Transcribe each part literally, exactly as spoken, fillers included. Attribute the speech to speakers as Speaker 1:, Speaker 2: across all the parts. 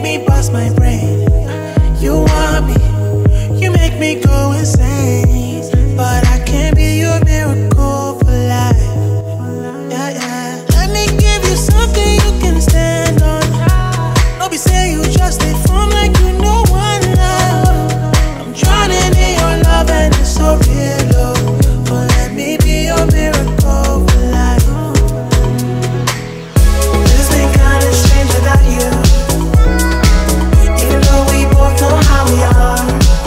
Speaker 1: me bust my brain. You want me, you make me go insane. But I can't be your miracle for life. Yeah, yeah. Let me give you something you can stand on. Don't be say you just stay firm like you know one love. I'm drowning in your love and it's so real, oh. But let me be your miracle for life. This ain't kinda strange without you. Even though we both know how we are.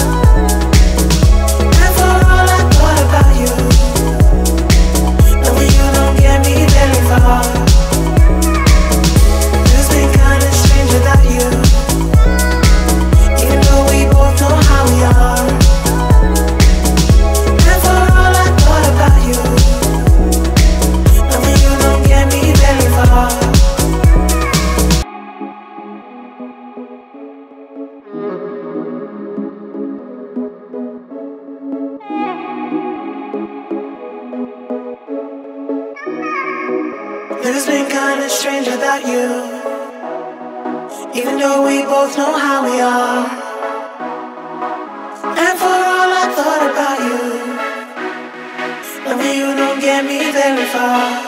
Speaker 1: And for all I thought about you, knowing you don't get me very far. This ain't kinda strange without you. Even though we both know how we are. And for all I thought about you, knowing you don't get me very far. It's been kinda strange without you. Even though we both know how we are. And for all I thought about you, knowing you don't get me very far.